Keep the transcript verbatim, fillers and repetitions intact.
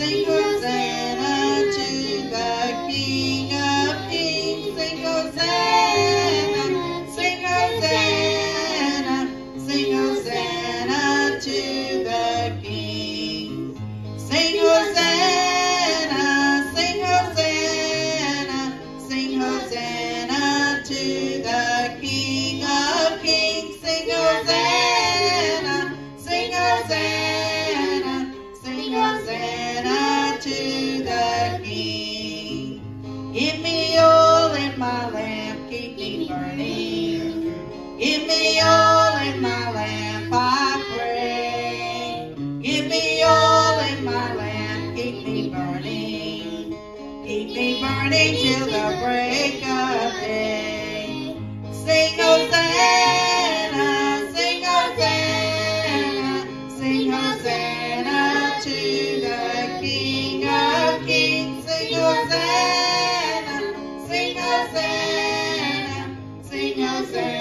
Sing Hosanna to the King of Kings. Sing Hosanna, sing Hosanna, sing Hosanna to the King. Sing Hosanna, sing Hosanna, sing Hosanna to the King of Kings. Sing Hosanna, sing Hosanna, sing Hosanna to the King. Give me oil in my lamp, keep me burning. Give me oil in my lamp, I pray. Give me oil in my lamp, keep me burning. Keep me burning till the break of day. Sing Hosanna, sing Hosanna, sing Hosanna to the King of Kings. Sing Hosanna, sing Hosanna, sing Hosanna